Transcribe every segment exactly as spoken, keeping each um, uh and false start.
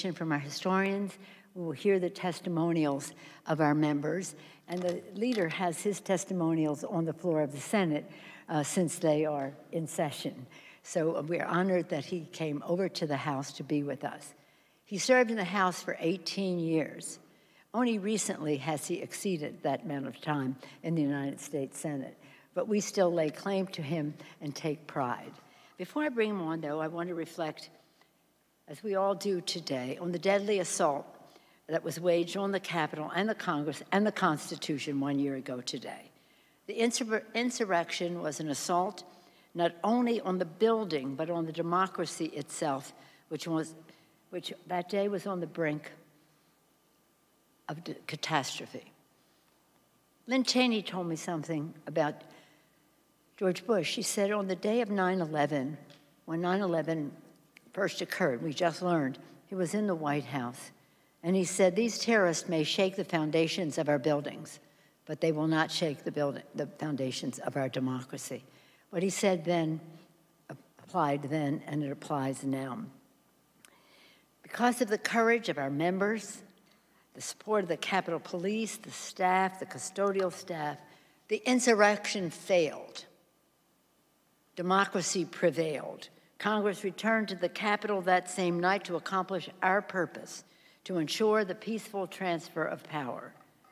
presentation from our historians. We will hear the testimonials of our members, and the leader has his testimonials on the floor of the Senate uh, since they are in session. So we're honored that he came over to the House to be with us. He served in the House for eighteen years. Only recently has he exceeded that amount of time in the United States Senate, but we still lay claim to him and take pride. Before I bring him on, though, I want to reflect, as we all do today, on the deadly assault that was waged on the Capitol and the Congress and the Constitution one year ago today. The insur insurrection was an assault not only on the building, but on the democracy itself, which, was, which that day was on the brink of catastrophe. Lynn Cheney told me something about George Bush. She said on the day of nine eleven, when nine eleven first occurred, we just learned, he was in the White House, and he said, these terrorists may shake the foundations of our buildings, but they will not shake the, building, the foundations of our democracy. What he said then applied then, and it applies now. Because of the courage of our members, the support of the Capitol Police, the staff, the custodial staff, the insurrection failed. Democracy prevailed. Congress returned to the Capitol that same night to accomplish our purpose, to ensure the peaceful transfer of power.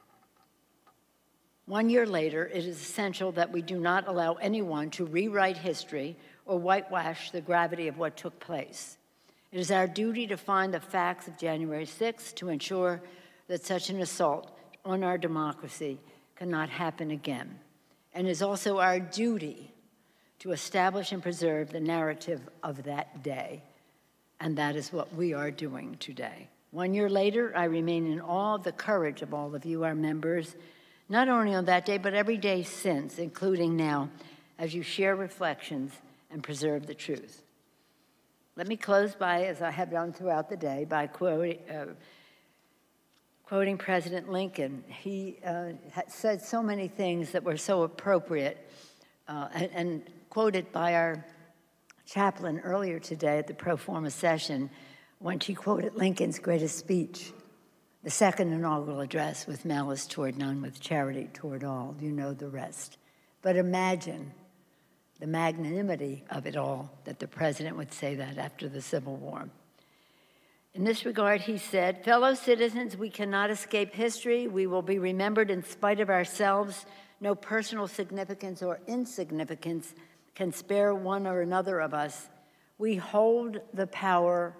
One year later, it is essential that we do not allow anyone to rewrite history or whitewash the gravity of what took place. It is our duty to find the facts of January sixth to ensure that such an assault on our democracy cannot happen again. And it is also our duty to establish and preserve the narrative of that day. And that is what we are doing today. One year later, I remain in awe of the courage of all of you, our members, not only on that day, but every day since, including now, as you share reflections and preserve the truth. Let me close by, as I have done throughout the day, by quoting, uh, quoting President Lincoln. He uh, had said so many things that were so appropriate, uh, and, and quoted by our chaplain earlier today at the pro forma session, when she quoted Lincoln's greatest speech, the second inaugural address, with malice toward none, with charity toward all. You know the rest. But imagine the magnanimity of it all, that the president would say that after the Civil War. In this regard, he said, fellow citizens, we cannot escape history. We will be remembered in spite of ourselves. No personal significance or insignificance can spare one or another of us. We hold the power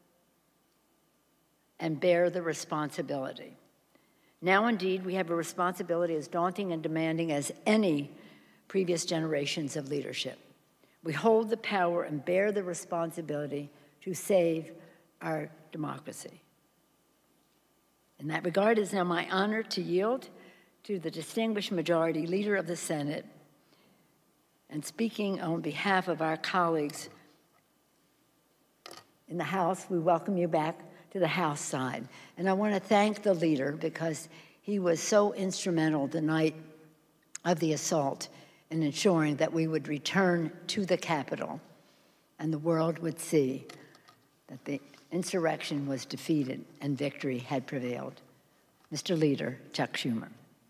and bear the responsibility. Now, indeed, we have a responsibility as daunting and demanding as any previous generations of leadership. We hold the power and bear the responsibility to save our democracy. In that regard, it is now my honor to yield to the distinguished majority leader of the Senate, and speaking on behalf of our colleagues in the House, we welcome you back to the House side. And I want to thank the leader because he was so instrumental the night of the assault in ensuring that we would return to the Capitol and the world would see that the insurrection was defeated and victory had prevailed. Mister Leader, Chuck Schumer.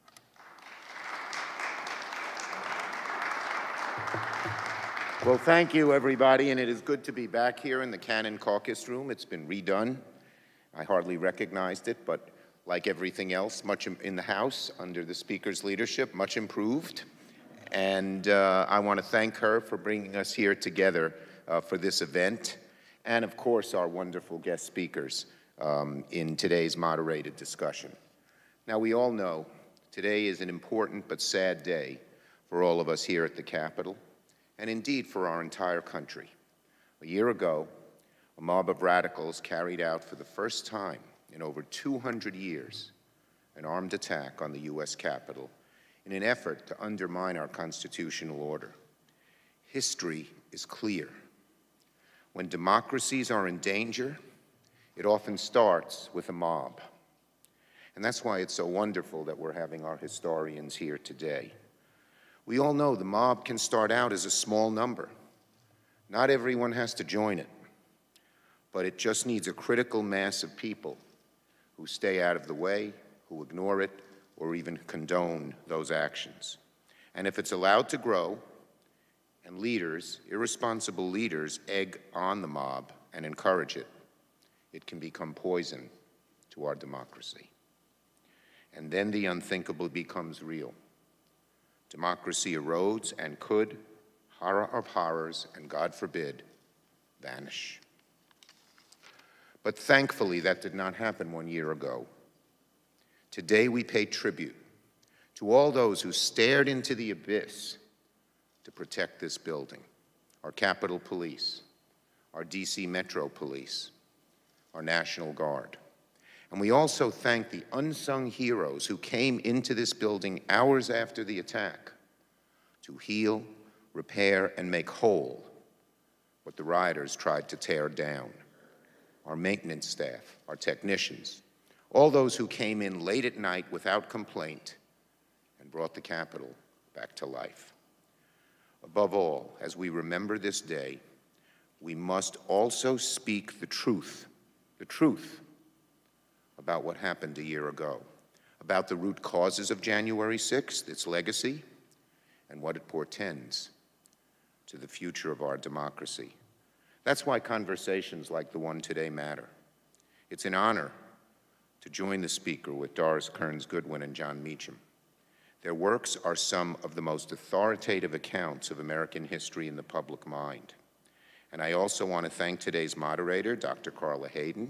Well, thank you, everybody, and it is good to be back here in the Cannon Caucus Room. It's been redone. I hardly recognized it, but like everything else, much in the House, under the Speaker's leadership, much improved. And uh, I want to thank her for bringing us here together uh, for this event, and of course, our wonderful guest speakers um, in today's moderated discussion. Now, we all know today is an important but sad day for all of us here at the Capitol, and indeed for our entire country. A year ago, a mob of radicals carried out for the first time in over two hundred years an armed attack on the U S Capitol in an effort to undermine our constitutional order. History is clear. When democracies are in danger, it often starts with a mob. And that's why it's so wonderful that we're having our historians here today. We all know the mob can start out as a small number. Not everyone has to join it. but it just needs a critical mass of people who stay out of the way, who ignore it, or even condone those actions. And if it's allowed to grow, and leaders, irresponsible leaders, egg on the mob and encourage it, it can become poison to our democracy. And then the unthinkable becomes real. Democracy erodes and could, horror of horrors, and God forbid, vanish. But thankfully, that did not happen one year ago. Today, we pay tribute to all those who stared into the abyss to protect this building, our Capitol Police, our D C Metro Police, our National Guard. And we also thank the unsung heroes who came into this building hours after the attack to heal, repair, and make whole what the rioters tried to tear down. Our maintenance staff, our technicians, all those who came in late at night without complaint and brought the Capitol back to life. Above all, as we remember this day, we must also speak the truth, the truth about what happened a year ago, about the root causes of January sixth, its legacy, and what it portends to the future of our democracy. That's why conversations like the one today matter. It's an honor to join the speaker with Doris Kearns Goodwin and Jon Meacham. Their works are some of the most authoritative accounts of American history in the public mind. And I also want to thank today's moderator, Doctor Carla Hayden,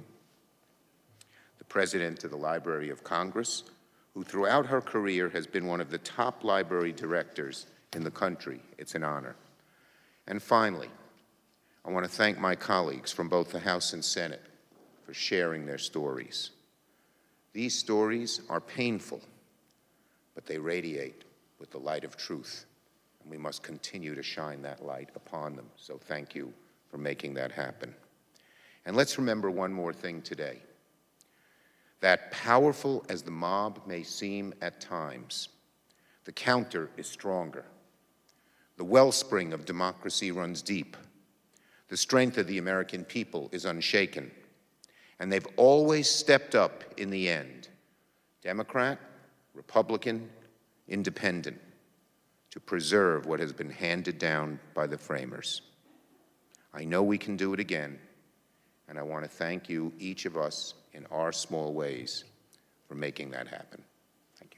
the president of the Library of Congress, who throughout her career has been one of the top library directors in the country. It's an honor. And finally, I want to thank my colleagues from both the House and Senate for sharing their stories. These stories are painful, but they radiate with the light of truth, and we must continue to shine that light upon them. So thank you for making that happen. And let's remember one more thing today. That powerful as the mob may seem at times, the counter is stronger. The wellspring of democracy runs deep. The strength of the American people is unshaken. And they've always stepped up in the end, Democrat, Republican, Independent, to preserve what has been handed down by the framers. I know we can do it again, and I want to thank you, each of us, in our small ways, for making that happen. Thank you.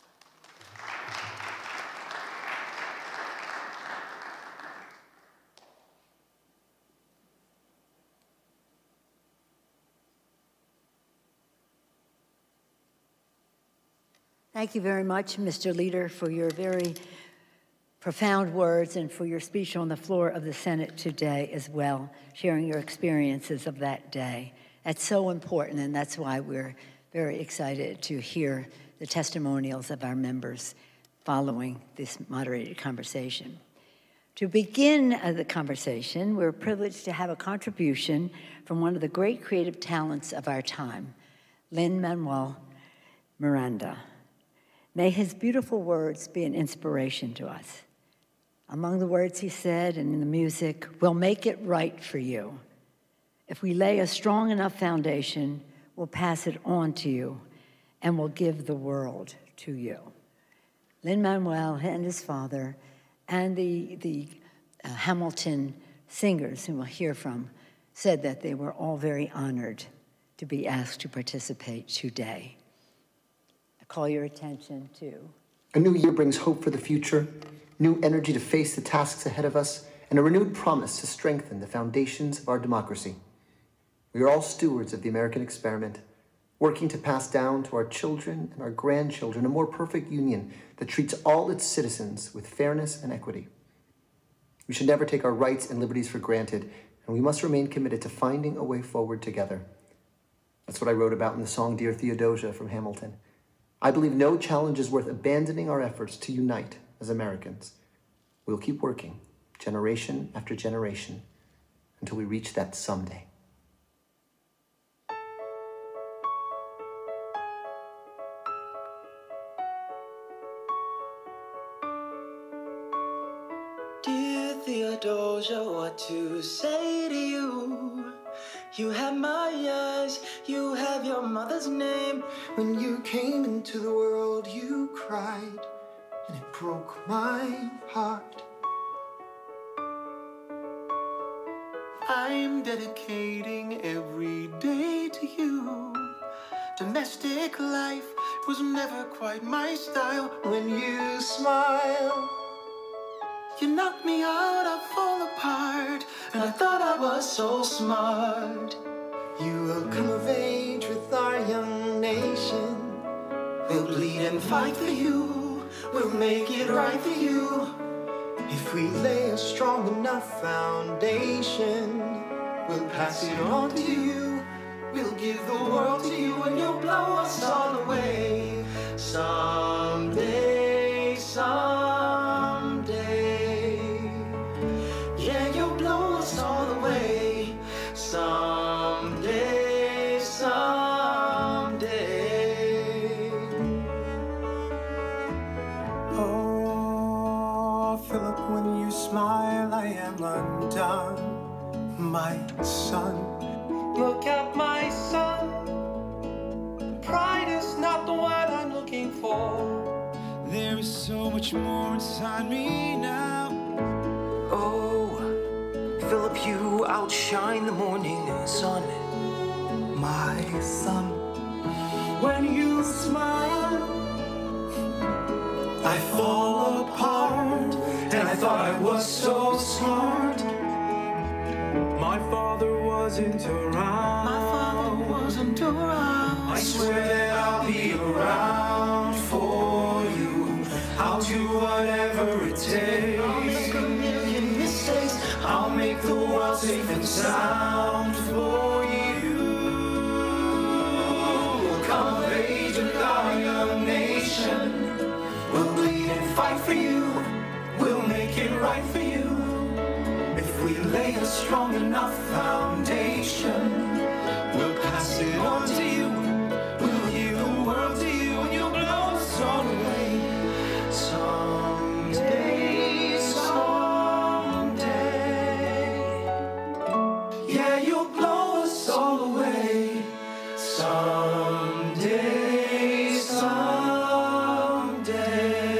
Thank you very much, Mister Leader, for your very profound words and for your speech on the floor of the Senate today as well, sharing your experiences of that day. That's so important, and that's why we're very excited to hear the testimonials of our members following this moderated conversation. To begin uh, the conversation, we're privileged to have a contribution from one of the great creative talents of our time, Lin-Manuel Miranda. May his beautiful words be an inspiration to us. Among the words he said and in the music, we'll make it right for you. If we lay a strong enough foundation, we'll pass it on to you and we'll give the world to you. Lin-Manuel and his father and the, the uh, Hamilton singers whom we'll hear from said that they were all very honored to be asked to participate today. I call your attention to... A new year brings hope for the future, new energy to face the tasks ahead of us, and a renewed promise to strengthen the foundations of our democracy. We are all stewards of the American experiment, working to pass down to our children and our grandchildren a more perfect union that treats all its citizens with fairness and equity. We should never take our rights and liberties for granted, and we must remain committed to finding a way forward together. That's what I wrote about in the song Dear Theodosia from Hamilton. I believe no challenge is worth abandoning our efforts to unite as Americans. We'll keep working, generation after generation, until we reach that someday. Dear Theodosia, what to say to you? You have my eyes, you have your mother's name. When you came into the world, you cried, and it broke my heart. I'm dedicating every day to you. Domestic life was never quite my style. When you smile, you knock me out, I fall apart. And I thought I was so smart. You will come of age with our young nation. We'll bleed and fight for you. We'll make it right for you. If we lay a strong enough foundation, we'll pass it on to you. We'll give the world to you, and you'll blow us all away. Someday, someday. Yeah, you'll blow us all away. Someday, someday. Oh, Philip, when you smile, I am undone. My son. Look at my son. Pride is not the word I'm looking for. There is so much more inside me now. Oh, Philip, you outshine the morning sun. My son. When you smile, I fall apart. And I thought I was so smart. My father wasn't around. My father wasn't around. I swear that I'll be around for you. I'll do whatever it takes. I'll make a million mistakes. I'll make the world safe and sound for you. We'll come of age with our young nation. We'll bleed and fight for you. We'll make it right for you. If we lay a strong enough foundation, we'll pass it on to you. We'll give the world to you, and you'll blow us all away. Someday, someday. Yeah, you'll blow us all away. Someday, someday.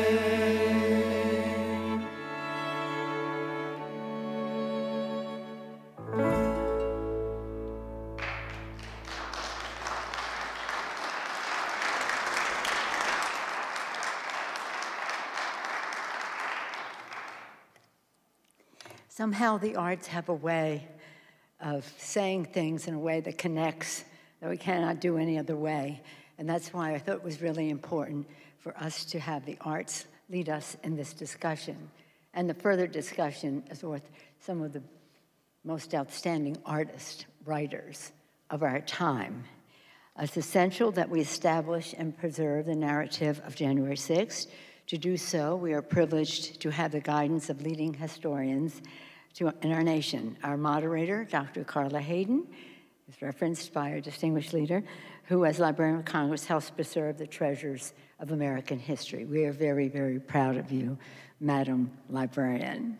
Somehow the arts have a way of saying things in a way that connects, that we cannot do any other way. And that's why I thought it was really important for us to have the arts lead us in this discussion. And the further discussion is with some of the most outstanding artists, writers of our time. It's essential that we establish and preserve the narrative of January sixth. To do so, we are privileged to have the guidance of leading historians to, in our nation. Our moderator, Doctor Carla Hayden, is referenced by our distinguished leader, who as Librarian of Congress helps preserve the treasures of American history. We are very, very proud of you, Madam Librarian.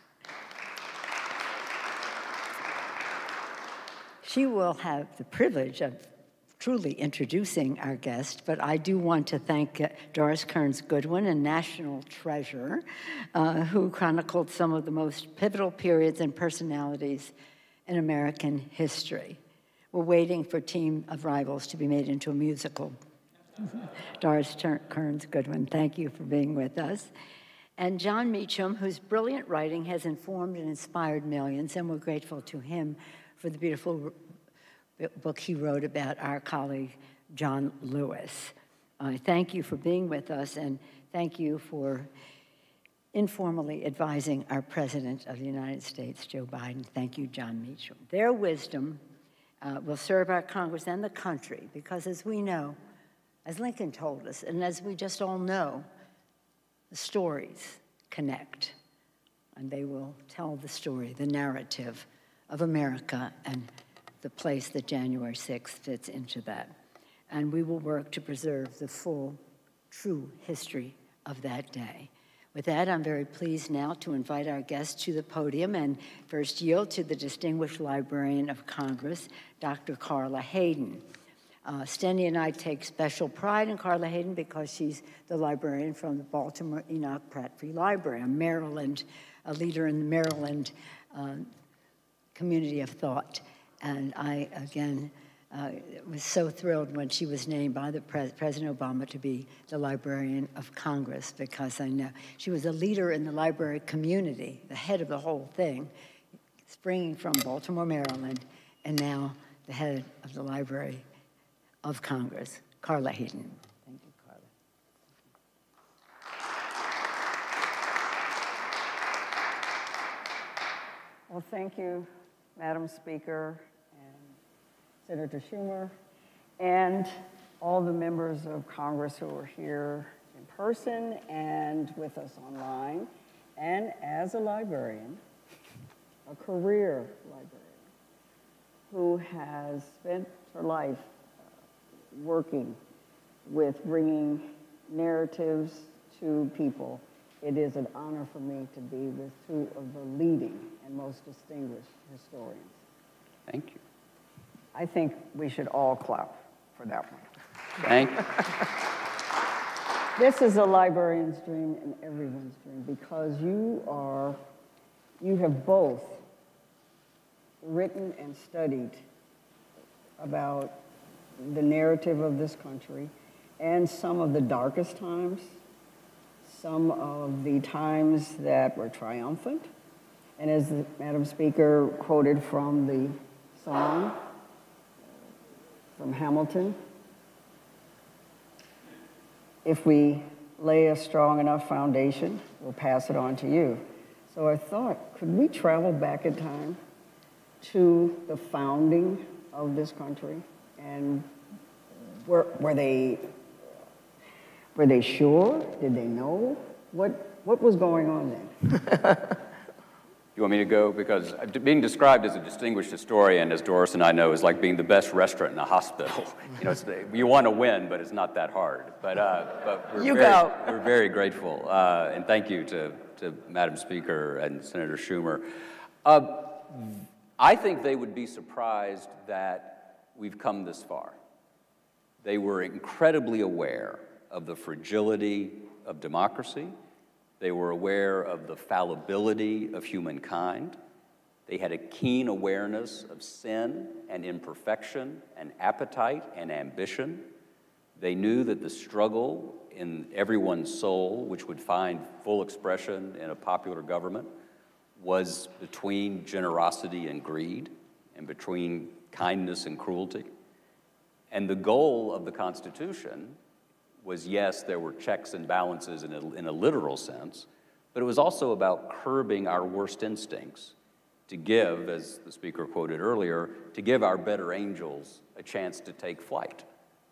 She will have the privilege of truly introducing our guest, but I do want to thank uh, Doris Kearns Goodwin, a national treasure, uh, who chronicled some of the most pivotal periods and personalities in American history. We're waiting for Team of Rivals to be made into a musical. Doris Kearns Goodwin, thank you for being with us. And Jon Meacham, whose brilliant writing has informed and inspired millions, and we're grateful to him for the beautiful book he wrote about our colleague, John Lewis. I uh, thank you for being with us, and thank you for informally advising our President of the United States, Joe Biden. Thank you, Jon Meacham. Their wisdom uh, will serve our Congress and the country, because as we know, as Lincoln told us, and as we just all know, the stories connect, and they will tell the story, the narrative of America and the place that January sixth fits into that. And we will work to preserve the full, true history of that day. With that, I'm very pleased now to invite our guests to the podium and first yield to the Distinguished Librarian of Congress, Doctor Carla Hayden. Uh, Steny and I take special pride in Carla Hayden because she's the librarian from the Baltimore Enoch Pratt Free Library, a Maryland, a leader in the Maryland uh, community of thought. And I, again, uh, was so thrilled when she was named by the pres President Obama to be the Librarian of Congress, because I know she was a leader in the library community, the head of the whole thing, springing from Baltimore, Maryland, and now the head of the Library of Congress, Carla Hayden. Thank you, Carla. Well, thank you, Madam Speaker, Senator Schumer, and all the members of Congress who are here in person and with us online. And as a librarian, a career librarian, who has spent her life working with bringing narratives to people, it is an honor for me to be with two of the leading and most distinguished historians. Thank you. I think we should all clap for that one. Thank you. This is a librarian's dream and everyone's dream, because you are, you have both written and studied about the narrative of this country and some of the darkest times, some of the times that were triumphant. And as the Madam Speaker quoted from the song, from Hamilton, if we lay a strong enough foundation, we'll pass it on to you. So I thought, could we travel back in time to the founding of this country? And were, were they, were they sure? Did they know? What, what was going on then? You want me to go? Because being described as a distinguished historian, as Doris and I know, is like being the best restaurant in a hospital. You know, it's, you want to win, but it's not that hard. But, uh, but we're, you very, go. we're very grateful. Uh, and thank you to, to Madam Speaker and Senator Schumer. Uh, I think they would be surprised that we've come this far. They were incredibly aware of the fragility of democracy. They were aware of the fallibility of humankind. They had a keen awareness of sin and imperfection and appetite and ambition. They knew that the struggle in everyone's soul, which would find full expression in a popular government, was between generosity and greed and between kindness and cruelty. And the goal of the Constitution was, yes, there were checks and balances in a, in a literal sense, but it was also about curbing our worst instincts to give, as the speaker quoted earlier, to give our better angels a chance to take flight.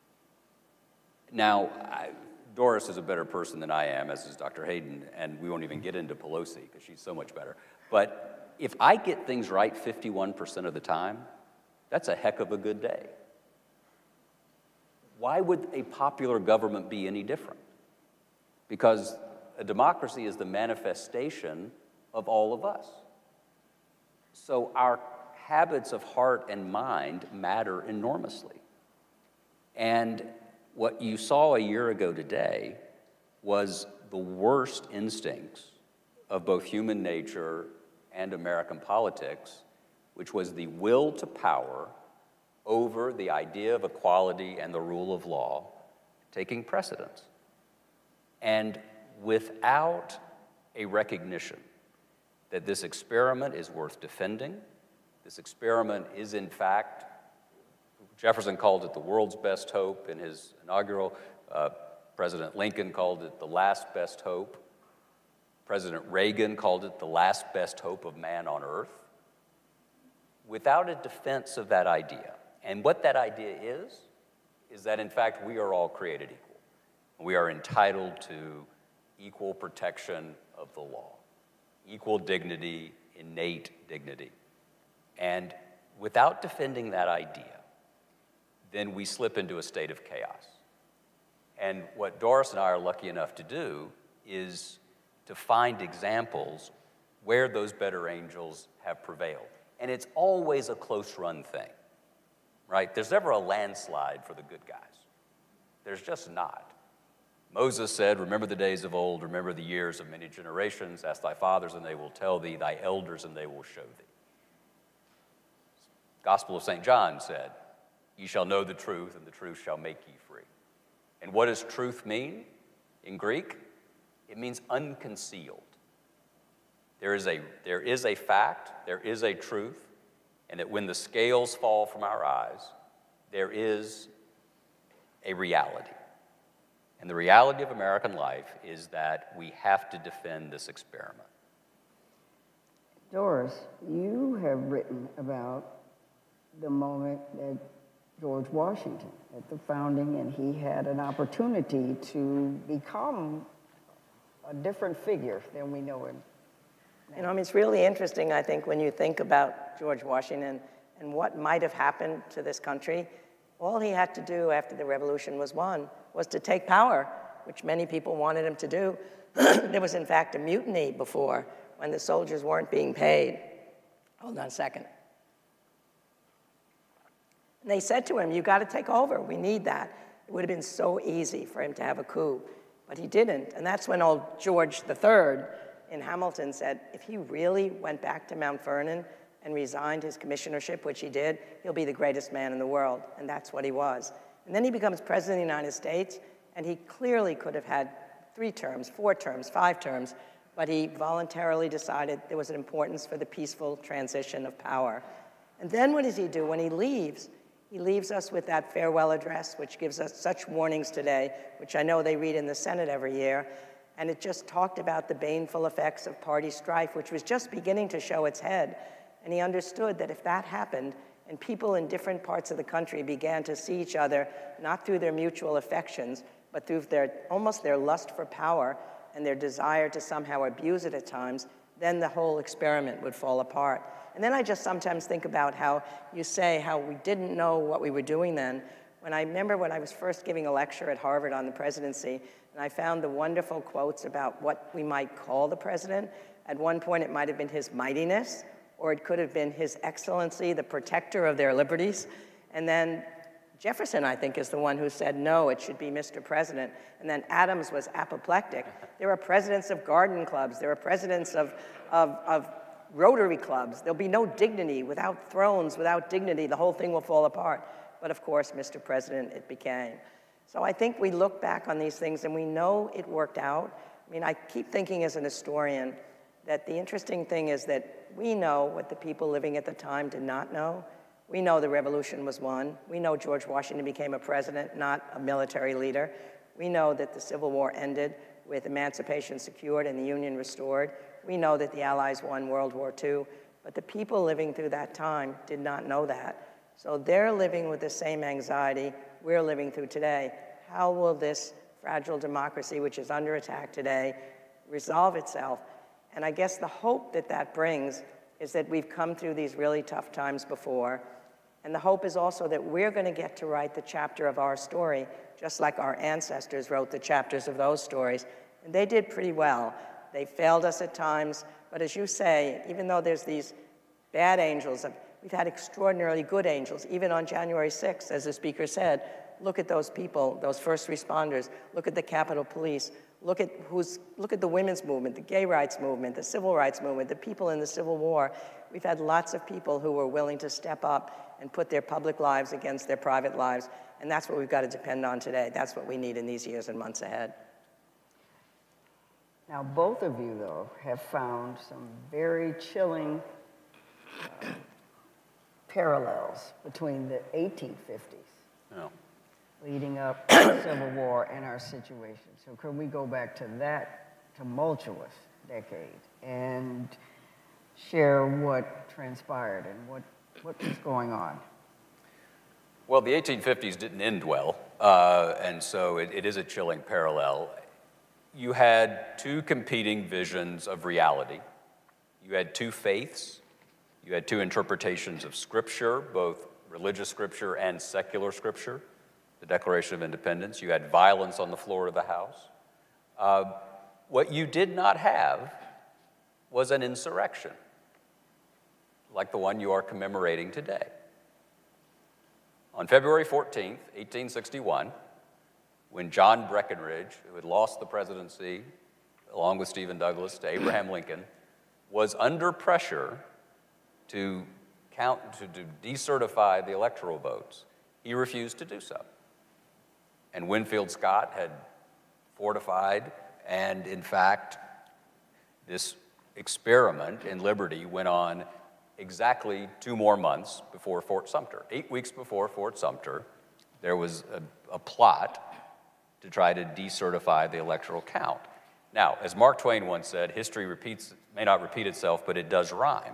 Now, I, Doris is a better person than I am, as is Doctor Hayden, and we won't even get into Pelosi because she's so much better. But if I get things right fifty-one percent of the time, that's a heck of a good day. Why would a popular government be any different? Because a democracy is the manifestation of all of us. So our habits of heart and mind matter enormously. And what you saw a year ago today was the worst instincts of both human nature and American politics, which was the will to power over the idea of equality and the rule of law taking precedence. And without a recognition that this experiment is worth defending, this experiment is in fact, Jefferson called it the world's best hope in his inaugural, uh, President Lincoln called it the last best hope, President Reagan called it the last best hope of man on earth. Without a defense of that idea, and what that idea is, is that in fact we are all created equal. We are entitled to equal protection of the law, equal dignity, innate dignity. And without defending that idea, then we slip into a state of chaos. And what Doris and I are lucky enough to do is to find examples where those better angels have prevailed. And it's always a close-run thing, right? There's never a landslide for the good guys. There's just not. Moses said, remember the days of old, remember the years of many generations. Ask thy fathers, and they will tell thee, thy elders, and they will show thee. Gospel of Saint John said, ye shall know the truth, and the truth shall make ye free. And what does truth mean in Greek? It means unconcealed. There is a, there is a fact, there is a truth, and that when the scales fall from our eyes, there is a reality. And the reality of American life is that we have to defend this experiment. Doris, you have written about the moment that George Washington at the founding, and he had an opportunity to become a different figure than we know him. You know, I mean, it's really interesting, I think, when you think about George Washington and what might have happened to this country. All he had to do after the revolution was won was to take power, which many people wanted him to do. There was, in fact, a mutiny before when the soldiers weren't being paid. Hold on a second. And they said to him, you got to take over. We need that. It would have been so easy for him to have a coup, but he didn't. And that's when old George the Third in Hamilton said, if he really went back to Mount Vernon and resigned his commissionership, which he did, he'll be the greatest man in the world. And that's what he was. And then he becomes president of the United States, and he clearly could have had three terms, four terms, five terms, but he voluntarily decided there was an importance for the peaceful transition of power. And then what does he do? When he leaves, he leaves us with that farewell address, which gives us such warnings today, which I know they read in the Senate every year. And it just talked about the baneful effects of party strife, which was just beginning to show its head. And he understood that if that happened, and people in different parts of the country began to see each other, not through their mutual affections, but through their, almost their lust for power and their desire to somehow abuse it at times, then the whole experiment would fall apart. And then I just sometimes think about how you say how we didn't know what we were doing then. When I remember when I was first giving a lecture at Harvard on the presidency, and I found the wonderful quotes about what we might call the president. At one point, it might have been his mightiness, or it could have been his excellency, the protector of their liberties. And then Jefferson, I think, is the one who said, no, it should be Mister President. And then Adams was apoplectic. There are presidents of garden clubs. There are presidents of, of, of Rotary clubs. There'll be no dignity. Without thrones, without dignity, the whole thing will fall apart. But of course, Mister President, it became. So I think we look back on these things and we know it worked out. I mean, I keep thinking as an historian that the interesting thing is that we know what the people living at the time did not know. We know the revolution was won. We know George Washington became a president, not a military leader. We know that the Civil War ended with emancipation secured and the Union restored. We know that the Allies won World War Two, but the people living through that time did not know that. So they're living with the same anxiety we're living through today. How will this fragile democracy, which is under attack today, resolve itself? And I guess the hope that that brings is that we've come through these really tough times before. And the hope is also that we're going to get to write the chapter of our story, just like our ancestors wrote the chapters of those stories. And they did pretty well. They failed us at times, but as you say, even though there's these bad angels, we've had extraordinarily good angels. Even on January sixth, as the speaker said, look at those people, those first responders. Look at the Capitol Police. Look at, who's, look at the women's movement, the gay rights movement, the civil rights movement, the people in the Civil War. We've had lots of people who were willing to step up and put their public lives against their private lives. And that's what we've got to depend on today. That's what we need in these years and months ahead. Now, both of you, though, have found some very chilling uh, parallels between the eighteen fifties, Oh. leading up to the Civil War, and our situation. So could we go back to that tumultuous decade and share what transpired and what, what was going on? Well, the eighteen fifties didn't end well, uh, and so it, it is a chilling parallel. You had two competing visions of reality. You had two faiths. You had two interpretations of Scripture, both religious Scripture and secular Scripture, the Declaration of Independence. You had violence on the floor of the House. Uh, What you did not have was an insurrection, like the one you are commemorating today. On February fourteenth, eighteen sixty-one, when John Breckinridge, who had lost the presidency along with Stephen Douglas to Abraham Lincoln, was under pressure to count, to, to decertify the electoral votes, he refused to do so. And Winfield Scott had fortified, and in fact, this experiment in liberty went on exactly two more months before Fort Sumter. Eight weeks before Fort Sumter, there was a, a plot to try to decertify the electoral count. Now, as Mark Twain once said, history repeats, may not repeat itself, but it does rhyme.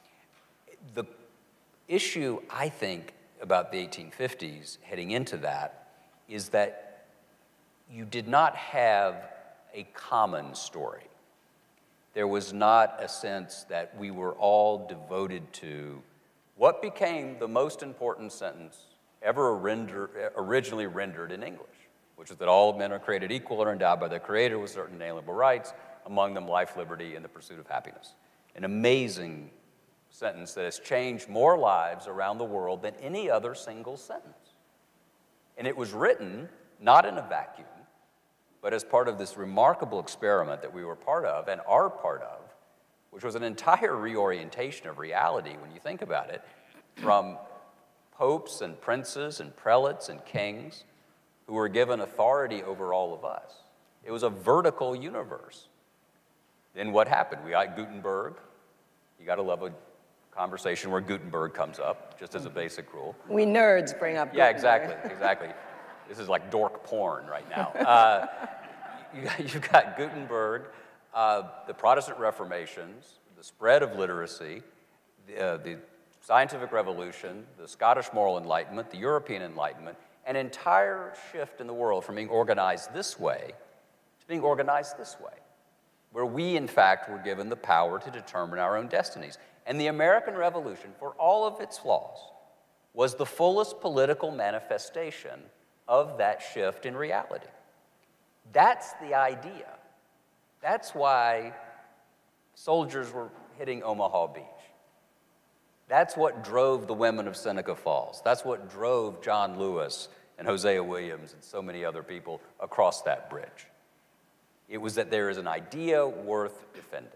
The issue, I think, about the eighteen fifties heading into that is that you did not have a common story. There was not a sense that we were all devoted to what became the most important sentence ever render, originally rendered in English, which is that all men are created equal and are endowed by their Creator with certain inalienable rights, among them life, liberty, and the pursuit of happiness. An amazing sentence that has changed more lives around the world than any other single sentence. And it was written not in a vacuum, but as part of this remarkable experiment that we were part of and are part of, which was an entire reorientation of reality when you think about it, from popes and princes and prelates and kings who were given authority over all of us. It was a vertical universe. Then what happened? We got Gutenberg. You got to love a conversation where Gutenberg comes up, just as a basic rule. We nerds bring up Yeah, Gutenberg. exactly, exactly. This is like dork porn right now. Uh, you, you've got Gutenberg, uh, the Protestant Reformations, the spread of literacy, the, uh, the scientific revolution, the Scottish moral enlightenment, the European Enlightenment, an entire shift in the world from being organized this way to being organized this way, where we, in fact, were given the power to determine our own destinies. And the American Revolution, for all of its flaws, was the fullest political manifestation of that shift in reality. That's the idea. That's why soldiers were hitting Omaha Beach. That's what drove the women of Seneca Falls. That's what drove John Lewis and Hosea Williams and so many other people across that bridge. It was that there is an idea worth defending.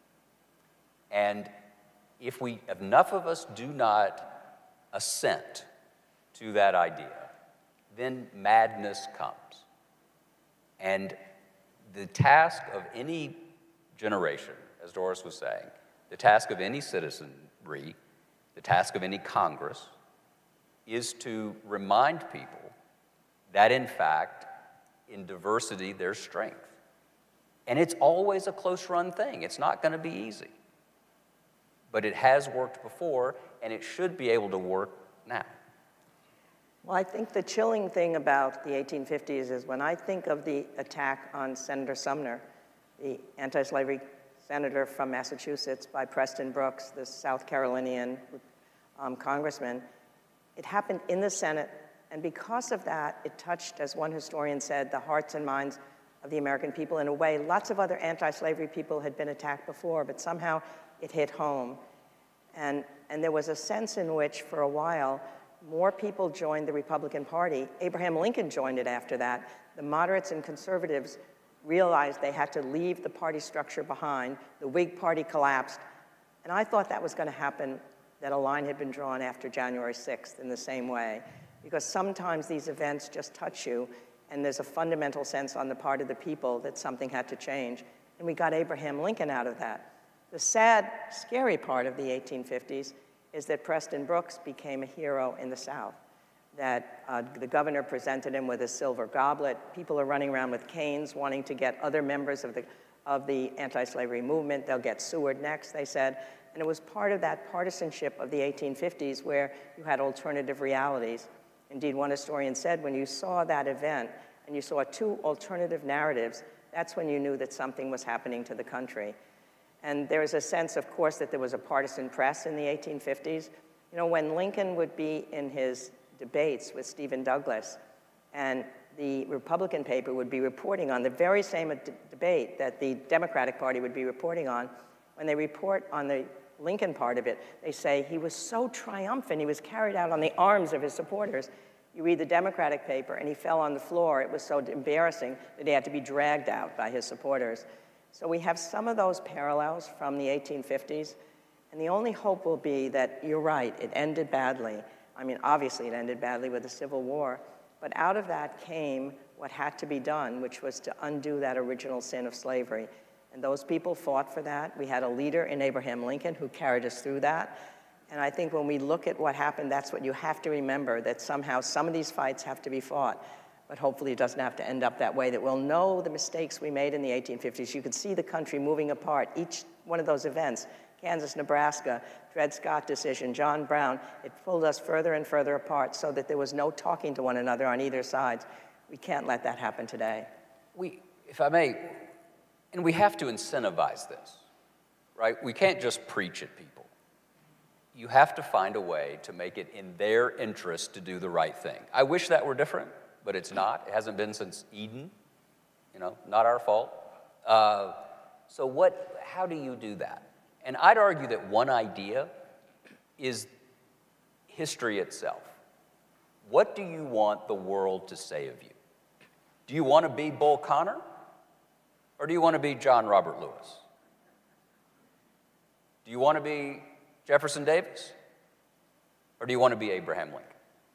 And if we, enough of us do not assent to that idea, then madness comes. And the task of any generation, as Doris was saying, the task of any citizenry, the task of any Congress, is to remind people that, in fact, in diversity, there's strength. And it's always a close-run thing. It's not going to be easy. But it has worked before, and it should be able to work now. Well, I think the chilling thing about the eighteen fifties is when I think of the attack on Senator Sumner, the anti-slavery senator from Massachusetts, by Preston Brooks, the South Carolinian um, congressman, it happened in the Senate, and because of that, it touched, as one historian said, the hearts and minds of the American people in a way lots of other anti-slavery people had been attacked before, but somehow it hit home. And, and there was a sense in which, for a while, more people joined the Republican Party. Abraham Lincoln joined it after that. The moderates and conservatives realized they had to leave the party structure behind. The Whig Party collapsed. And I thought that was going to happen, that a line had been drawn after January sixth in the same way. Because sometimes these events just touch you, and there's a fundamental sense on the part of the people that something had to change. And we got Abraham Lincoln out of that. The sad, scary part of the eighteen fifties is that Preston Brooks became a hero in the South, that uh, the governor presented him with a silver goblet. People are running around with canes wanting to get other members of the, of the anti-slavery movement. They'll get Seward next, they said. And it was part of that partisanship of the eighteen fifties where you had alternative realities. Indeed, one historian said when you saw that event and you saw two alternative narratives, that's when you knew that something was happening to the country. And there is a sense, of course, that there was a partisan press in the eighteen fifties. You know, when Lincoln would be in his debates with Stephen Douglas, and the Republican paper would be reporting on the very same d- debate that the Democratic Party would be reporting on. When they report on the Lincoln part of it, they say he was so triumphant, he was carried out on the arms of his supporters. You read the Democratic paper, and he fell on the floor. It was so embarrassing that he had to be dragged out by his supporters. So we have some of those parallels from the eighteen fifties, and the only hope will be that, you're right, it ended badly. I mean, obviously it ended badly with the Civil War, but out of that came what had to be done, which was to undo that original sin of slavery. And those people fought for that. We had a leader in Abraham Lincoln who carried us through that. And I think when we look at what happened, that's what you have to remember, that somehow some of these fights have to be fought. But hopefully it doesn't have to end up that way, that we'll know the mistakes we made in the eighteen fifties. You could see the country moving apart. Each one of those events, Kansas, Nebraska, Dred Scott decision, John Brown, it pulled us further and further apart so that there was no talking to one another on either side. We can't let that happen today. We, if I may, and we have to incentivize this, right? We can't just preach at people. You have to find a way to make it in their interest to do the right thing. I wish that were different, but it's not. It hasn't been since Eden, you know, not our fault. Uh, so what, how do you do that? And I'd argue that one idea is history itself. What do you want the world to say of you? Do you want to be Bull Connor? Or do you want to be John Robert Lewis? Do you want to be Jefferson Davis? Or do you want to be Abraham Lincoln?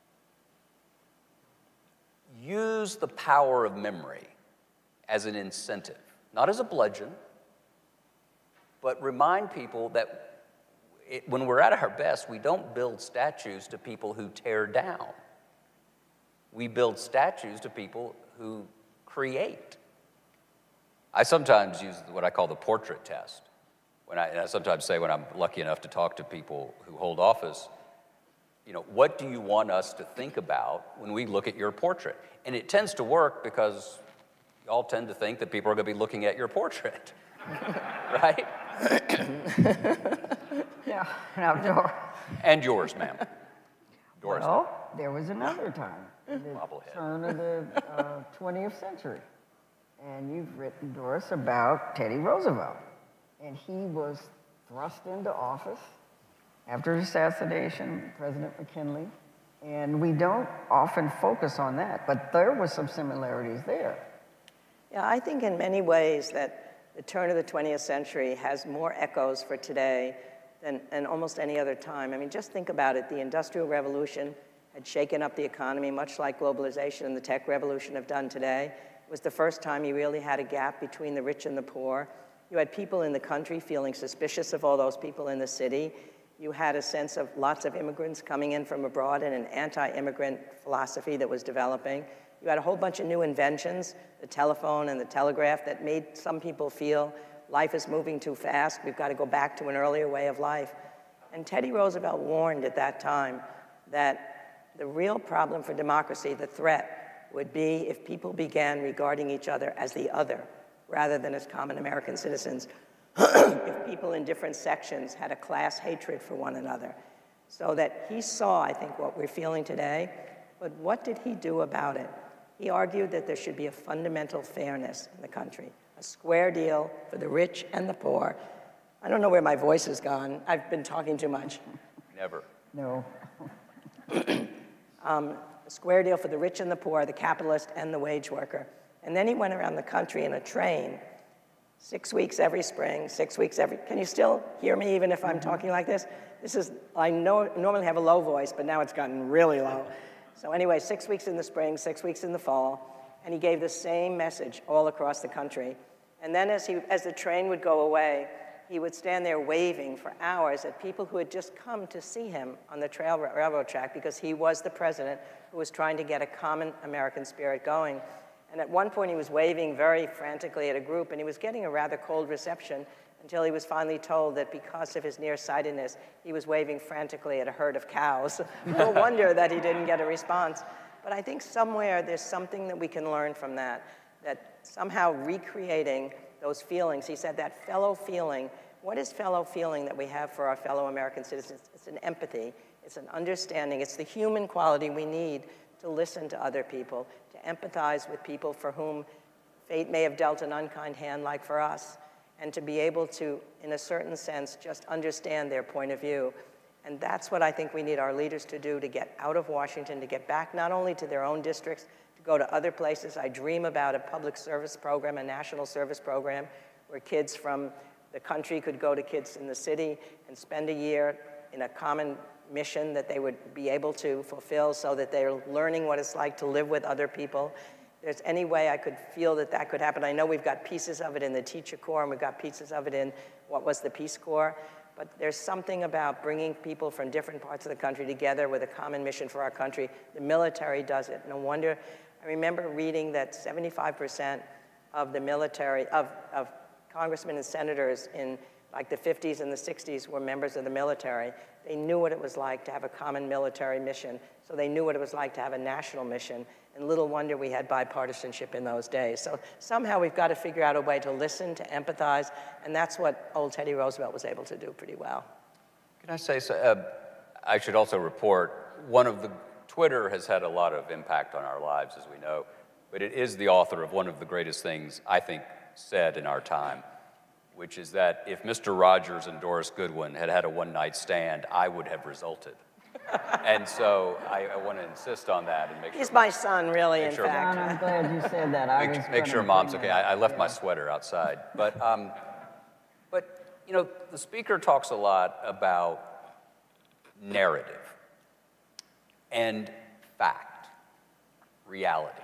Use the power of memory as an incentive, not as a bludgeon, but remind people that it, when we're at our best, we don't build statues to people who tear down. We build statues to people who create. I sometimes use what I call the portrait test. When I, and I sometimes say when I'm lucky enough to talk to people who hold office, you know, what do you want us to think about when we look at your portrait? And it tends to work because y'all tend to think that people are going to be looking at your portrait, right? Yeah, now, Dor- And yours, ma'am. Doris. well, there was another time, in the Bobblehead. turn of the uh, twentieth century. And you've written, Doris, about Teddy Roosevelt. And he was thrust into office after his assassination, President McKinley. And we don't often focus on that, but there were some similarities there. Yeah, I think in many ways that the turn of the twentieth century has more echoes for today than, than almost any other time. I mean, just think about it. The Industrial Revolution had shaken up the economy, much like globalization and the tech revolution have done today. It was the first time you really had a gap between the rich and the poor. You had people in the country feeling suspicious of all those people in the city. You had a sense of lots of immigrants coming in from abroad and an anti-immigrant philosophy that was developing. You had a whole bunch of new inventions, the telephone and the telegraph, that made some people feel life is moving too fast. We've got to go back to an earlier way of life. And Teddy Roosevelt warned at that time that the real problem for democracy, the threat, would be if people began regarding each other as the other rather than as common American citizens. If people in different sections had a class hatred for one another. So that he saw, I think, what we're feeling today, but what did he do about it? He argued that there should be a fundamental fairness in the country, a square deal for the rich and the poor. I don't know where my voice has gone. I've been talking too much. Never. No. um, a square deal for the rich and the poor, the capitalist and the wage worker. And then he went around the country in a train, six weeks every spring, six weeks every, can you still hear me even if I'm mm-hmm. talking like this? This is, I know, normally have a low voice, but now it's gotten really low. So anyway, six weeks in the spring, six weeks in the fall, and he gave the same message all across the country. And then as, he, as the train would go away, he would stand there waving for hours at people who had just come to see him on the trail railroad track because he was the president who was trying to get a common American spirit going. And at one point he was waving very frantically at a group, and he was getting a rather cold reception until he was finally told that because of his nearsightedness, he was waving frantically at a herd of cows. No wonder that he didn't get a response. But I think somewhere there's something that we can learn from that, that somehow recreating those feelings. He said that fellow feeling. What is fellow feeling that we have for our fellow American citizens? It's an empathy. It's an understanding. It's the human quality we need to listen to other people, to empathize with people for whom fate may have dealt an unkind hand like for us, and to be able to, in a certain sense, just understand their point of view. And that's what I think we need our leaders to do, to get out of Washington, to get back not only to their own districts, to go to other places. I dream about a public service program, a national service program, where kids from the country could go to kids in the city and spend a year in a common mission that they would be able to fulfill so that they're learning what it's like to live with other people. If there's any way I could feel that that could happen. I know we've got pieces of it in the Teacher Corps, and we've got pieces of it in what was the Peace Corps. But there's something about bringing people from different parts of the country together with a common mission for our country. The military does it. No wonder, I remember reading that seventy-five percent of the military, of, of congressmen and senators in like the fifties and the sixties were members of the military. They knew what it was like to have a common military mission, so they knew what it was like to have a national mission. And little wonder we had bipartisanship in those days. So somehow we've got to figure out a way to listen, to empathize, and that's what old Teddy Roosevelt was able to do pretty well. Can I say, so, uh, I should also report, one of the, Twitter has had a lot of impact on our lives, as we know, but it is the author of one of the greatest things, I think, said in our time, which is that if Mister Rogers and Doris Goodwin had had a one-night stand, I would have resulted. And so I, I want to insist on that and make He's sure. my son, really, in sure fact. John, I'm glad you said that. I was Make, make gonna sure mom's bring okay. that I, I left up, my yeah. sweater outside. But, um, but, you know, the speaker talks a lot about narrative and fact, reality.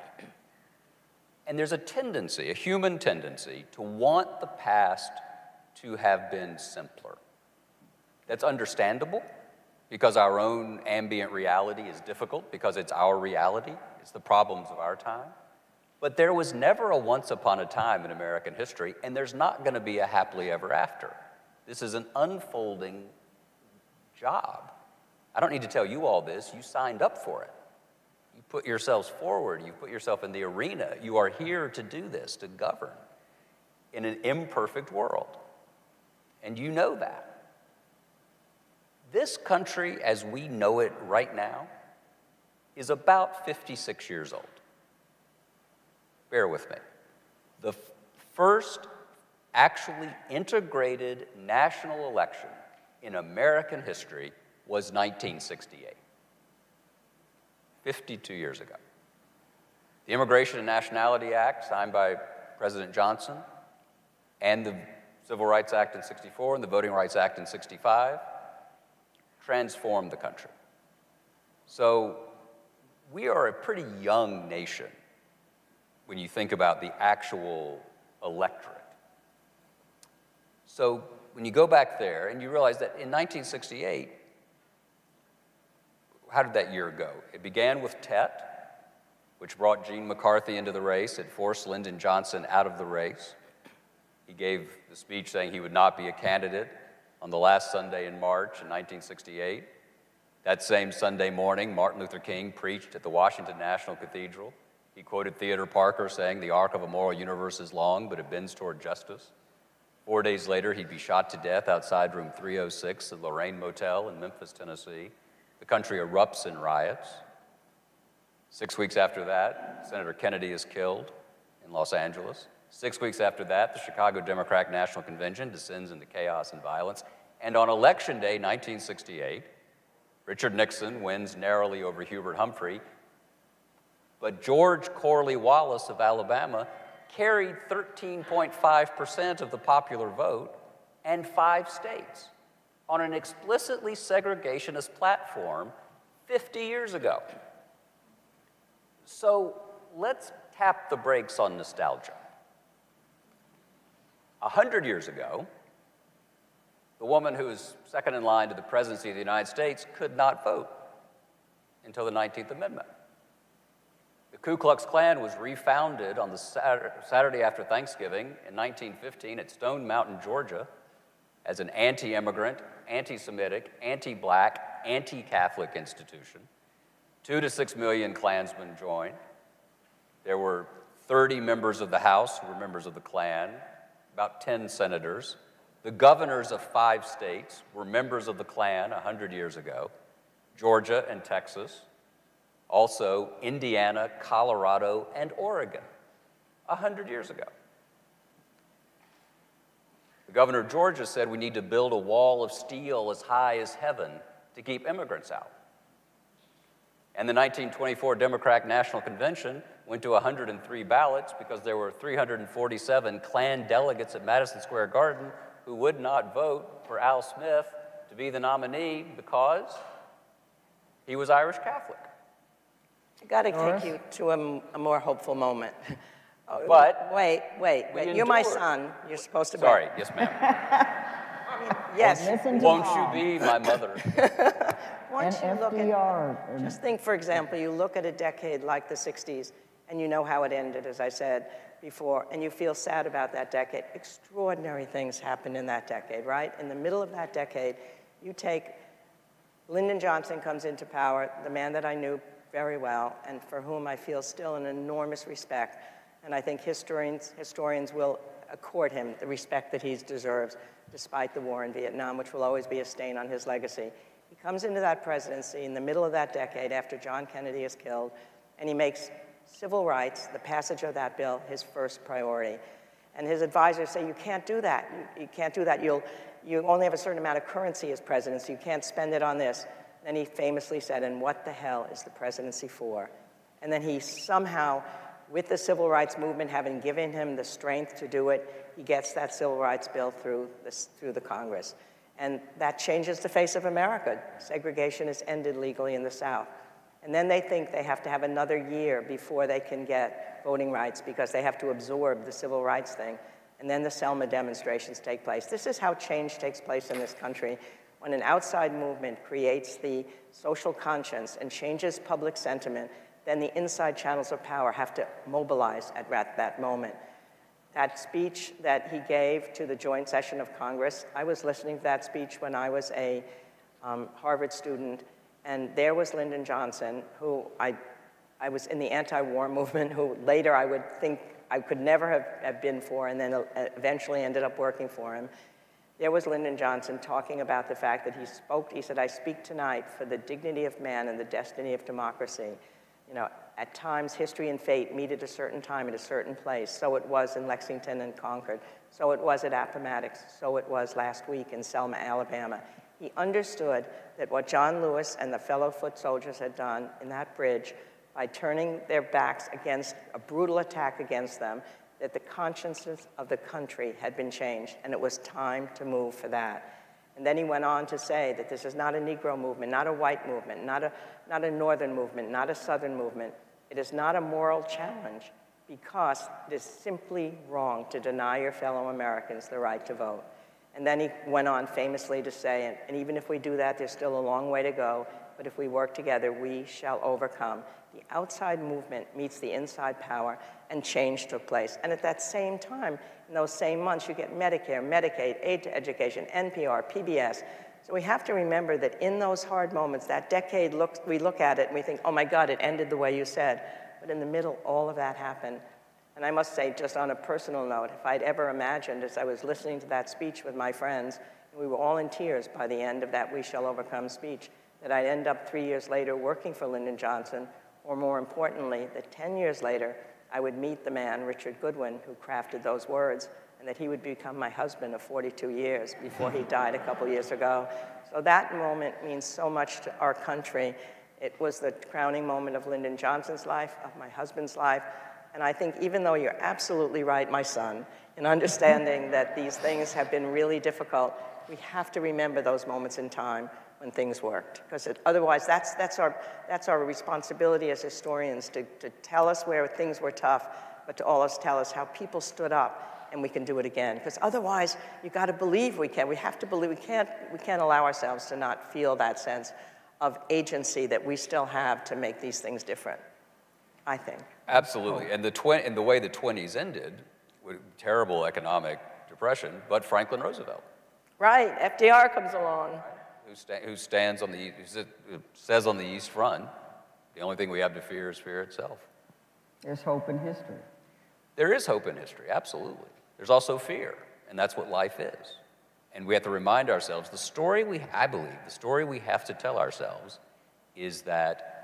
And there's a tendency, a human tendency, to want the past to have been simpler. That's understandable, because our own ambient reality is difficult, because it's our reality, it's the problems of our time. But there was never a once upon a time in American history, and there's not going to be a happily ever after. This is an unfolding job. I don't need to tell you all this, you signed up for it. You put yourselves forward, you put yourself in the arena. You are here to do this, to govern in an imperfect world. And you know that. This country, as we know it right now, is about fifty-six years old. Bear with me. The f- first actually integrated national election in American history was nineteen sixty-eight, fifty-two years ago. The Immigration and Nationality Act, signed by President Johnson, and the Civil Rights Act in sixty-four and the Voting Rights Act in sixty-five, transformed the country. So we are a pretty young nation when you think about the actual electorate. So when you go back there and you realize that in nineteen sixty-eight, how did that year go? It began with Tet, which brought Gene McCarthy into the race. It forced Lyndon Johnson out of the race. He gave the speech saying he would not be a candidate on the last Sunday in March in nineteen sixty-eight. That same Sunday morning, Martin Luther King preached at the Washington National Cathedral. He quoted Theodore Parker saying, "The arc of a moral universe is long, but it bends toward justice." Four days later, he'd be shot to death outside room three oh six at Lorraine Motel in Memphis, Tennessee. The country erupts in riots. Six weeks after that, Senator Kennedy is killed in Los Angeles. Six weeks after that, the Chicago Democratic National Convention descends into chaos and violence. And on Election Day, nineteen sixty-eight, Richard Nixon wins narrowly over Hubert Humphrey, but George Corley Wallace of Alabama carried thirteen point five percent of the popular vote and five states on an explicitly segregationist platform fifty years ago. So let's tap the brakes on nostalgia. A hundred years ago, the woman who was second in line to the presidency of the United States could not vote until the nineteenth Amendment. The Ku Klux Klan was refounded on the Saturday after Thanksgiving in nineteen fifteen at Stone Mountain, Georgia, as an anti-immigrant, anti-Semitic, anti-black, anti-Catholic institution. Two to six million Klansmen joined. There were thirty members of the House who were members of the Klan, about ten senators. The governors of five states were members of the Klan a hundred years ago, Georgia and Texas. Also, Indiana, Colorado, and Oregon, a hundred years ago. The governor of Georgia said we need to build a wall of steel as high as heaven to keep immigrants out. And the nineteen twenty-four Democratic National Convention went to one hundred three ballots because there were three hundred forty-seven Klan delegates at Madison Square Garden who would not vote for Al Smith to be the nominee because he was Irish Catholic. I got to take you to a, a more hopeful moment. But wait, wait, wait. You're my son. You're supposed to be. Sorry, yes, ma'am. Yes. Listen to Won't Mom. you be my mother? Once you And look F D R. at, just think, for example, you look at a decade like the sixties, and you know how it ended, as I said before, and you feel sad about that decade. Extraordinary things happened in that decade, right? In the middle of that decade, you take Lyndon Johnson comes into power, the man that I knew very well, and for whom I feel still an enormous respect. And I think historians, historians will accord him the respect that he deserves, despite the war in Vietnam, which will always be a stain on his legacy. He comes into that presidency in the middle of that decade after John Kennedy is killed, and he makes civil rights, the passage of that bill, his first priority. And his advisors say, you can't do that. You, you can't do that. You'll, you only have a certain amount of currency as president, so you can't spend it on this. Then he famously said, and what the hell is the presidency for? And then he somehow, with the civil rights movement having given him the strength to do it, he gets that civil rights bill through, this, through the Congress. And that changes the face of America. Segregation is ended legally in the South. And then they think they have to have another year before they can get voting rights because they have to absorb the civil rights thing. And then the Selma demonstrations take place. This is how change takes place in this country. When an outside movement creates the social conscience and changes public sentiment, then the inside channels of power have to mobilize at that moment. That speech that he gave to the joint session of Congress, I was listening to that speech when I was a um, Harvard student, and there was Lyndon Johnson, who I, I was in the anti-war movement, who later I would think I could never have, have been for, and then eventually ended up working for him. There was Lyndon Johnson talking about the fact that he spoke, he said, I speak tonight for the dignity of man and the destiny of democracy. You know, at times, history and fate meet at a certain time at a certain place. So it was in Lexington and Concord. So it was at Appomattox. So it was last week in Selma, Alabama. He understood that what John Lewis and the fellow foot soldiers had done in that bridge by turning their backs against a brutal attack against them, that the consciences of the country had been changed, and it was time to move for that. And then he went on to say that this is not a Negro movement, not a white movement, not a, not a Northern movement, not a Southern movement. It is not a moral challenge because it is simply wrong to deny your fellow Americans the right to vote. And then he went on famously to say, and, and even if we do that, there's still a long way to go, but if we work together, we shall overcome. The outside movement meets the inside power, and change took place. And at that same time, in those same months, you get Medicare, Medicaid, aid to education, N P R, P B S. So we have to remember that in those hard moments, that decade, looks, we look at it and we think, oh my God, it ended the way you said. But in the middle, all of that happened. And I must say, just on a personal note, if I'd ever imagined, as I was listening to that speech with my friends, and we were all in tears by the end of that We Shall Overcome speech, that I'd end up three years later working for Lyndon Johnson, or more importantly, that ten years later, I would meet the man, Richard Goodwin, who crafted those words, and that he would become my husband of forty-two years before he died a couple years ago. So that moment means so much to our country. It was the crowning moment of Lyndon Johnson's life, of my husband's life, and I think even though you're absolutely right, my son, in understanding that these things have been really difficult, we have to remember those moments in time when things worked, because otherwise that's, that's, our, that's our responsibility as historians to, to tell us where things were tough, but to always tell us how people stood up and we can do it again. Because otherwise, you got to believe we can. We have to believe, we can't, we can't allow ourselves to not feel that sense of agency that we still have to make these things different, I think. Absolutely, and the, twi and the way the twenties ended, with terrible economic depression, but Franklin Roosevelt. Right, F D R comes along. Who, sta who stands on the, who says on the East Front, the only thing we have to fear is fear itself. There's hope in history. There is hope in history, absolutely. There's also fear, and that's what life is. And we have to remind ourselves, the story we, I believe, the story we have to tell ourselves is that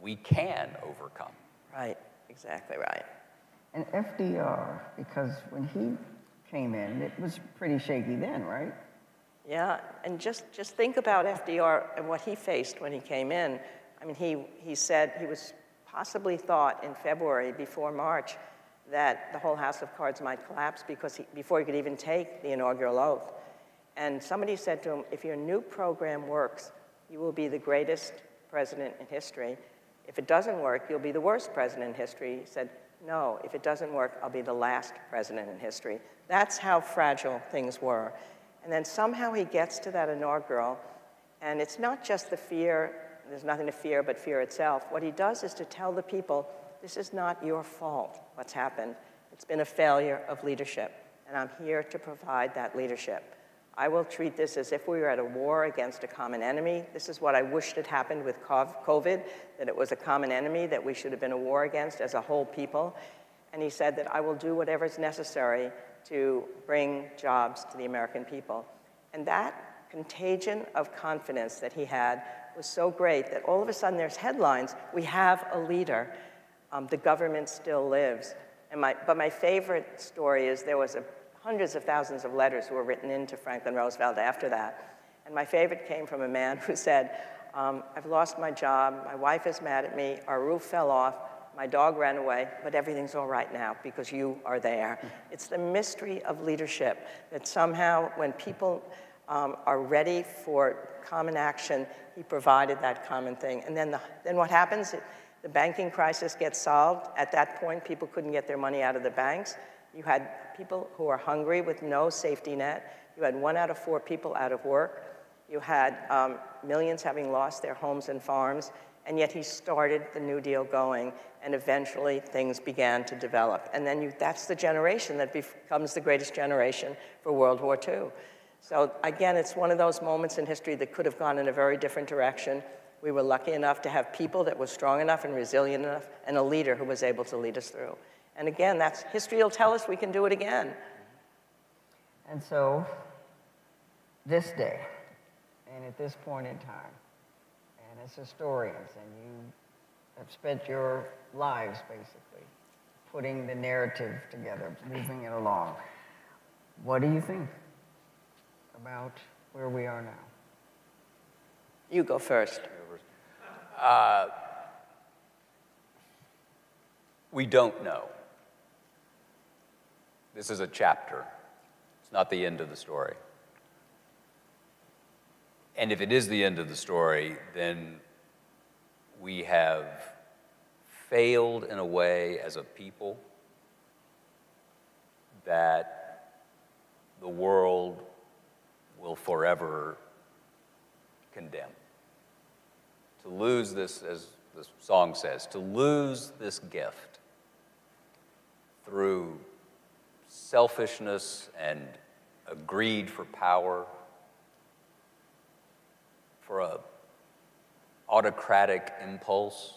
we can overcome. Right, exactly right. And F D R, because when he came in, it was pretty shaky then, right? Yeah, and just, just think about F D R and what he faced when he came in. I mean, he, he said he was possibly thought in February, before March, that the whole House of Cards might collapse because he, before he could even take the inaugural oath. And somebody said to him, if your new program works, you will be the greatest president in history. If it doesn't work, you'll be the worst president in history. He said, no, if it doesn't work, I'll be the last president in history. That's how fragile things were. And then somehow he gets to that inaugural, and it's not just the fear, there's nothing to fear but fear itself. What he does is to tell the people, this is not your fault, what's happened. It's been a failure of leadership, and I'm here to provide that leadership. I will treat this as if we were at a war against a common enemy. This is what I wished had happened with COVID, that it was a common enemy that we should have been a war against as a whole people. And he said that I will do whatever is necessary to bring jobs to the American people. And that contagion of confidence that he had was so great that all of a sudden there's headlines, we have a leader, um, the government still lives. And my, but my favorite story is there was a hundreds of thousands of letters were written into Franklin Roosevelt after that. And my favorite came from a man who said, um, I've lost my job, my wife is mad at me, our roof fell off, my dog ran away, but everything's all right now because you are there. It's the mystery of leadership that somehow when people um, are ready for common action, he provided that common thing. And then, the, then what happens? It, the banking crisis gets solved. At that point, people couldn't get their money out of the banks. You had people who were hungry with no safety net. You had one out of four people out of work. You had um, millions having lost their homes and farms. And yet he started the New Deal going, and eventually things began to develop. And then you, that's the generation that becomes the greatest generation for World War Two. So again, it's one of those moments in history that could have gone in a very different direction. We were lucky enough to have people that were strong enough and resilient enough, and a leader who was able to lead us through. And again, that's, history will tell us we can do it again. And so, this day, and at this point in time, and as historians, and you have spent your lives, basically, putting the narrative together, moving it along, what do you think about where we are now? You go first. Uh, we don't know. This is a chapter. It's not the end of the story. And if it is the end of the story, then we have failed in a way as a people that the world will forever condemn. To lose this, as the song says, to lose this gift through selfishness and a greed for power, for a autocratic impulse,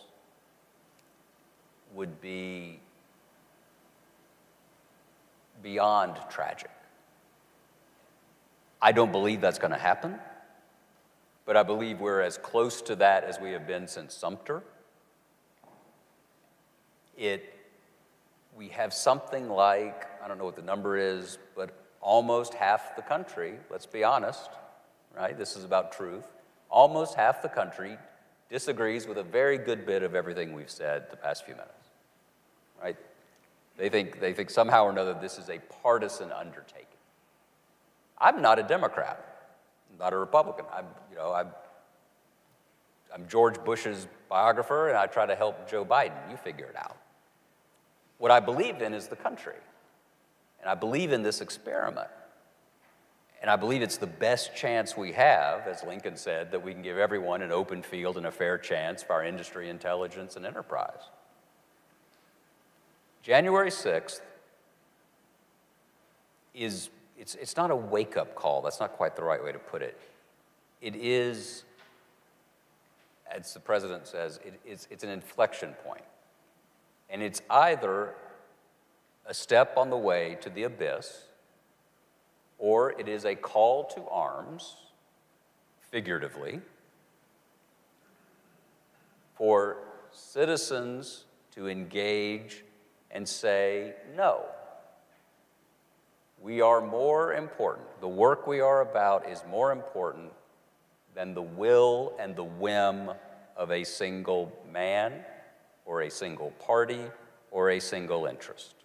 would be beyond tragic. I don't believe that's going to happen, but I believe we're as close to that as we have been since Sumter. It, we have something like, I don't know what the number is, but almost half the country, let's be honest, right? This is about truth. Almost half the country disagrees with a very good bit of everything we've said the past few minutes, right? They think, they think somehow or another this is a partisan undertaking. I'm not a Democrat, I'm not a Republican. I'm, you know, I'm, I'm George Bush's biographer, and I try to help Joe Biden. You figure it out. What I believe in is the country, and I believe in this experiment. And I believe it's the best chance we have, as Lincoln said, that we can give everyone an open field and a fair chance for our industry, intelligence, and enterprise. January sixth is, it's, it's not a wake-up call. That's not quite the right way to put it. It is, as the president says, it, it's, it's an inflection point. And it's either a step on the way to the abyss, or it is a call to arms, figuratively, for citizens to engage and say no. We are more important. The work we are about is more important than the will and the whim of a single man or a single party or a single interest.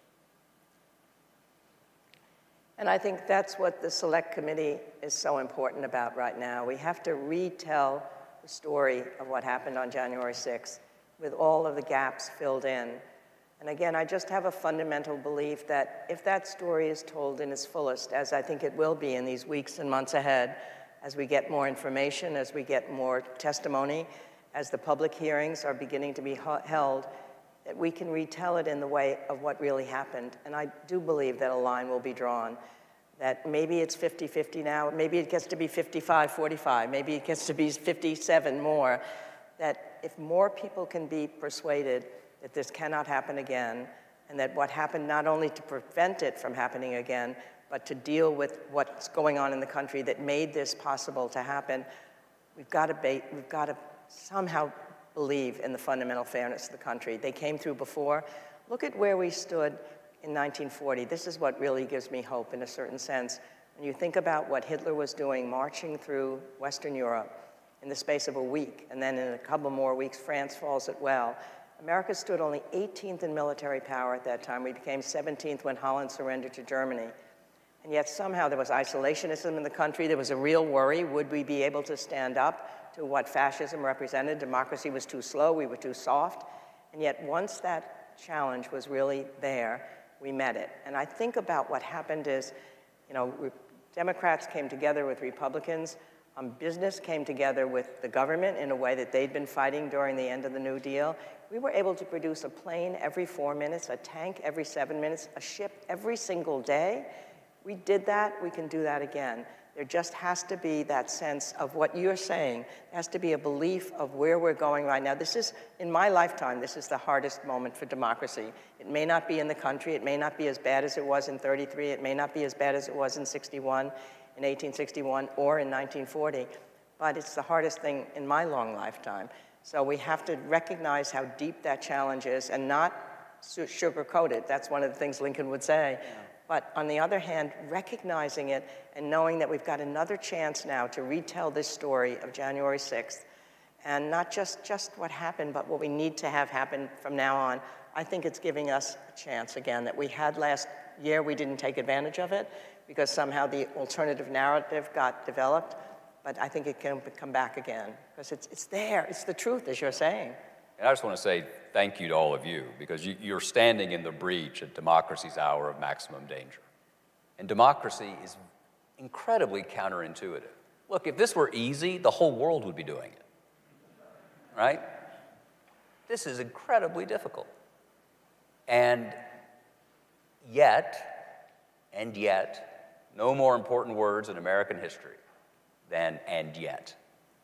And I think that's what the Select Committee is so important about right now. We have to retell the story of what happened on January sixth with all of the gaps filled in. And again, I just have a fundamental belief that if that story is told in its fullest, as I think it will be in these weeks and months ahead, as we get more information, as we get more testimony, as the public hearings are beginning to be held, that we can retell it in the way of what really happened. And I do believe that a line will be drawn, that maybe it's fifty fifty now, maybe it gets to be fifty-five forty-five, maybe it gets to be fifty-seven more, that if more people can be persuaded that this cannot happen again, and that what happened not only to prevent it from happening again, but to deal with what's going on in the country that made this possible to happen, we've got to, be, we've got to somehow believe in the fundamental fairness of the country. They came through before. Look at where we stood in nineteen forty. This is what really gives me hope in a certain sense. When you think about what Hitler was doing, marching through Western Europe in the space of a week, and then in a couple more weeks, France falls as well. America stood only eighteenth in military power at that time. We became seventeenth when Holland surrendered to Germany. And yet somehow there was isolationism in the country. There was a real worry. Would we be able to stand up to what fascism represented? Democracy was too slow. We were too soft. And yet once that challenge was really there, we met it. And I think about what happened is, you know, Democrats came together with Republicans. Um, business came together with the government in a way that they'd been fighting during the end of the New Deal. We were able to produce a plane every four minutes, a tank every seven minutes, a ship every single day. We did that, we can do that again. There just has to be that sense of what you're saying. There has to be a belief of where we're going right now. This is, in my lifetime, this is the hardest moment for democracy. It may not be in the country, it may not be as bad as it was in thirty-three, it may not be as bad as it was in sixty-one, in eighteen sixty-one, or in nineteen forty, but it's the hardest thing in my long lifetime. So we have to recognize how deep that challenge is and not sugarcoat it. That's one of the things Lincoln would say. Yeah. But on the other hand, recognizing it and knowing that we've got another chance now to retell this story of January sixth, and not just, just what happened, but what we need to have happen from now on. I think it's giving us a chance again that we had last year. We didn't take advantage of it because somehow the alternative narrative got developed. But I think it can come back again because it's, it's there. It's the truth, as you're saying. And I just want to say thank you to all of you because you, you're standing in the breach at democracy's hour of maximum danger. And democracy is incredibly counterintuitive. Look, if this were easy, the whole world would be doing it, right? This is incredibly difficult. And yet, and yet, no more important words in American history than and yet.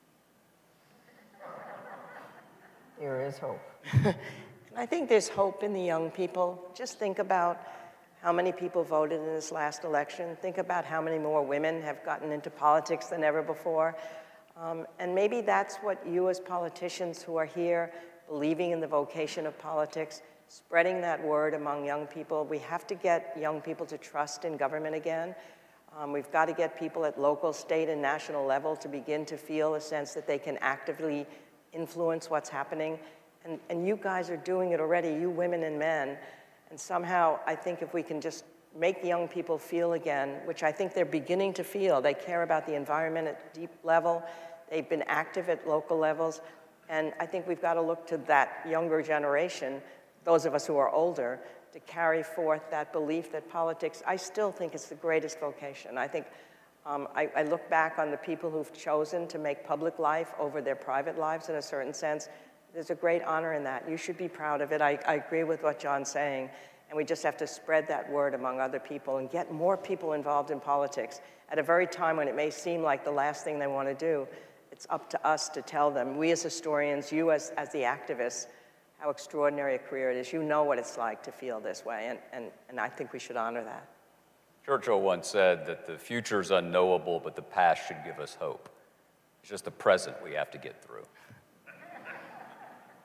There is hope. And I think there's hope in the young people. Just think about how many people voted in this last election. Think about how many more women have gotten into politics than ever before. Um, and maybe that's what you as politicians who are here, believing in the vocation of politics, spreading that word among young people. We have to get young people to trust in government again. Um, we've got to get people at local, state, and national level to begin to feel a sense that they can actively influence what's happening. And, and you guys are doing it already, you women and men. And somehow, I think if we can just make young people feel again, which I think they're beginning to feel, they care about the environment at deep level, they've been active at local levels, and I think we've got to look to that younger generation, those of us who are older, to carry forth that belief that politics, I still think it's the greatest vocation. I think Um, I, I look back on the people who've chosen to make public life over their private lives in a certain sense. There's a great honor in that. You should be proud of it. I, I agree with what John's saying. And we just have to spread that word among other people and get more people involved in politics. At a very time when it may seem like the last thing they want to do, it's up to us to tell them, we as historians, you as, as the activists, how extraordinary a career it is. You know what it's like to feel this way, and, and, and I think we should honor that. Churchill once said that the future's unknowable, but the past should give us hope. It's just the present we have to get through.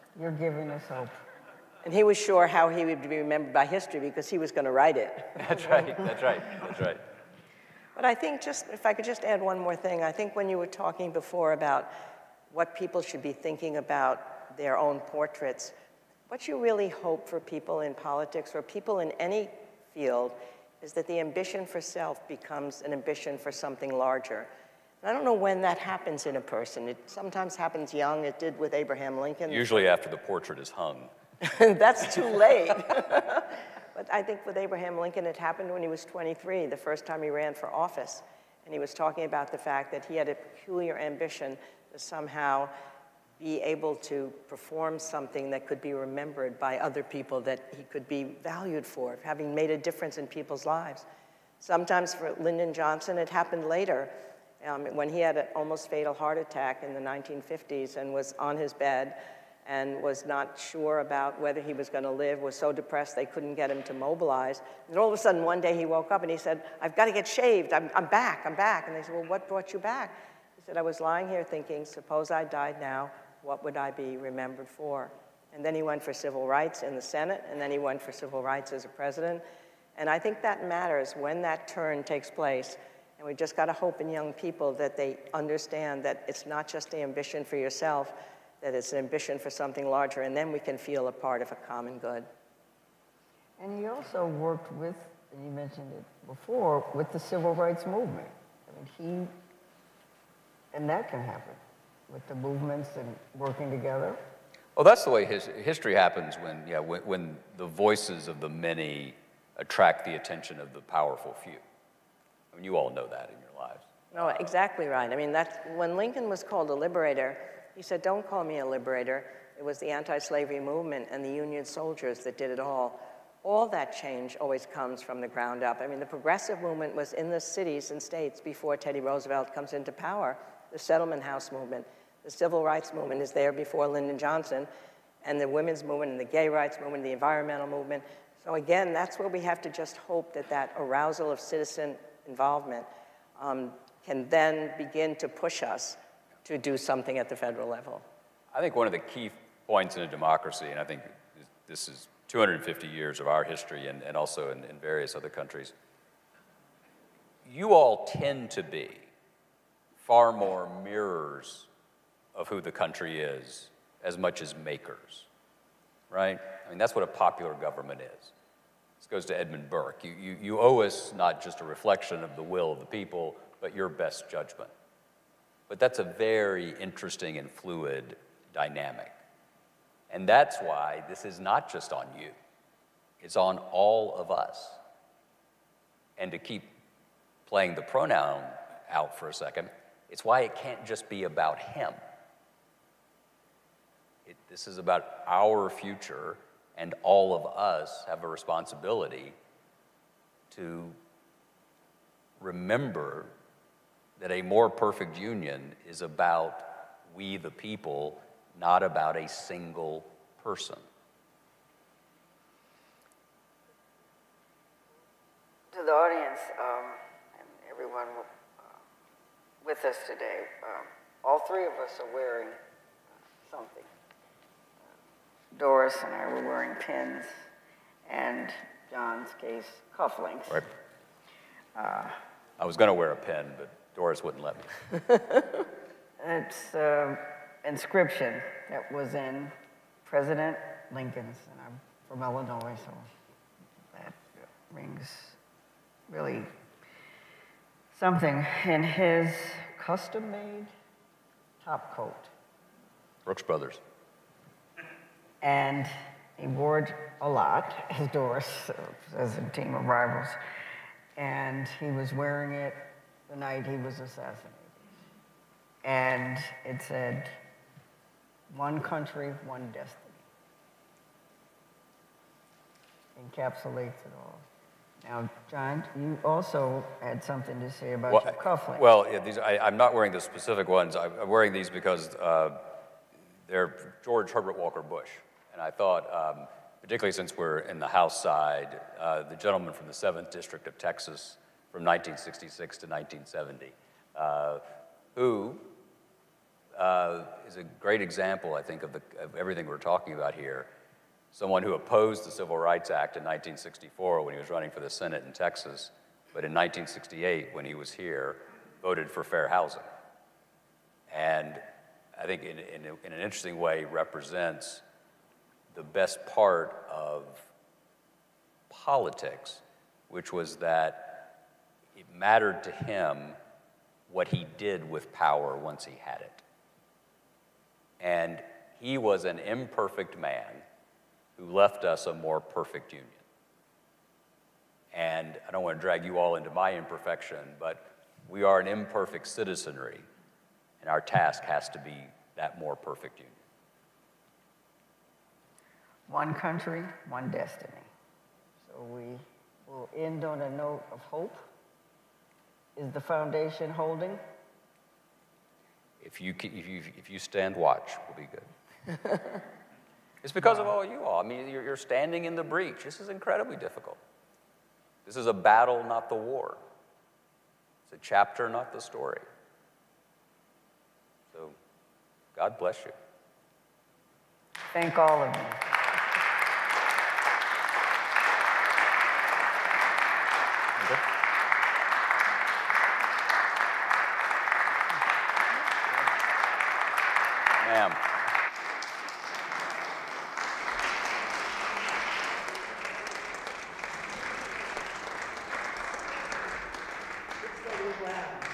You're giving us hope. And he was sure how he would be remembered by history because he was going to write it. That's right, that's right, that's right. But I think just, if I could just add one more thing, I think when you were talking before about what people should be thinking about their own portraits, what you really hope for people in politics or people in any field is that the ambition for self becomes an ambition for something larger. And I don't know when that happens in a person. It sometimes happens young. It did with Abraham Lincoln. Usually after the portrait is hung. That's too late. But I think with Abraham Lincoln, it happened when he was twenty-three, the first time he ran for office. And he was talking about the fact that he had a peculiar ambition to somehow be able to perform something that could be remembered by other people, that he could be valued for, having made a difference in people's lives. Sometimes for Lyndon Johnson, it happened later, um, when he had an almost fatal heart attack in the nineteen fifties and was on his bed and was not sure about whether he was going to live, was so depressed they couldn't get him to mobilize. And all of a sudden, one day he woke up and he said, I've got to get shaved, I'm, I'm back, I'm back. And they said, well, what brought you back? He said, I was lying here thinking, suppose I died now, what would I be remembered for? And then he went for civil rights in the Senate, and then he went for civil rights as a president. And I think that matters when that turn takes place. And we just got to hope in young people that they understand that it's not just the ambition for yourself, that it's an ambition for something larger, and then we can feel a part of a common good. And he also worked with, and you mentioned it before, with the civil rights movement. I mean, he, and that can happen with the movements and working together. Well, that's the way his, history happens when, yeah, when, when the voices of the many attract the attention of the powerful few. I mean, you all know that in your lives. No, exactly right. I mean, that's, when Lincoln was called a liberator, he said, don't call me a liberator. It was the anti-slavery movement and the Union soldiers that did it all. All that change always comes from the ground up. I mean, the progressive movement was in the cities and states before Teddy Roosevelt comes into power. The Settlement House movement, the civil rights movement is there before Lyndon Johnson, and the women's movement and the gay rights movement, the environmental movement. So again, that's where we have to just hope that that arousal of citizen involvement um, can then begin to push us to do something at the federal level. I think one of the key points in a democracy, and I think this is two hundred fifty years of our history and, and also in, in various other countries, you all tend to be far more mirrors of who the country is as much as makers, right? I mean, that's what a popular government is. This goes to Edmund Burke. You, you, you owe us not just a reflection of the will of the people, but your best judgment. But that's a very interesting and fluid dynamic. And that's why this is not just on you. It's on all of us. And to keep playing the pronoun out for a second, it's why it can't just be about him. It, this is about our future, and all of us have a responsibility to remember that a more perfect union is about we the people, not about a single person. To the audience um, and everyone uh, with us today, um, all three of us are wearing uh, something. Uh, Doris and I were wearing pins, and John's case, cufflinks. Right. Uh, I was going to wear a pin, but Doris wouldn't let me. It's an uh, inscription that was in President Lincoln's, and I'm from Illinois, so that rings really something, in his custom-made top coat. Brooks Brothers. And he wore it a lot, as Doris says in Team of Rivals, and he was wearing it the night he was assassinated. And it said, one country, one destiny. Encapsulates it all. Now, John, you also had something to say about well, your cufflinks. Well, yeah, these, I, I'm not wearing the specific ones. I'm, I'm wearing these because uh, they're George Herbert Walker Bush. And I thought, um, particularly since we're in the House side, uh, the gentleman from the seventh District of Texas from nineteen sixty-six to nineteen seventy, uh, who uh, is a great example, I think, of, the, of everything we're talking about here. Someone who opposed the Civil Rights Act in nineteen sixty-four when he was running for the Senate in Texas, but in nineteen sixty-eight, when he was here, voted for fair housing. And I think in, in, in an interesting way represents the best part of politics, which was that it mattered to him what he did with power once he had it. And he was an imperfect man who left us a more perfect union. And I don't want to drag you all into my imperfection, but we are an imperfect citizenry, and our task has to be that more perfect union. One country, one destiny. So we will end on a note of hope. Is the foundation holding? If you, if you, if you stand watch, we'll be good. It's because of all you all. I mean, you're, you're standing in the breach. This is incredibly difficult. This is a battle, not the war. It's a chapter, not the story. So, God bless you. Thank all of you. Ma'am. It's so loud.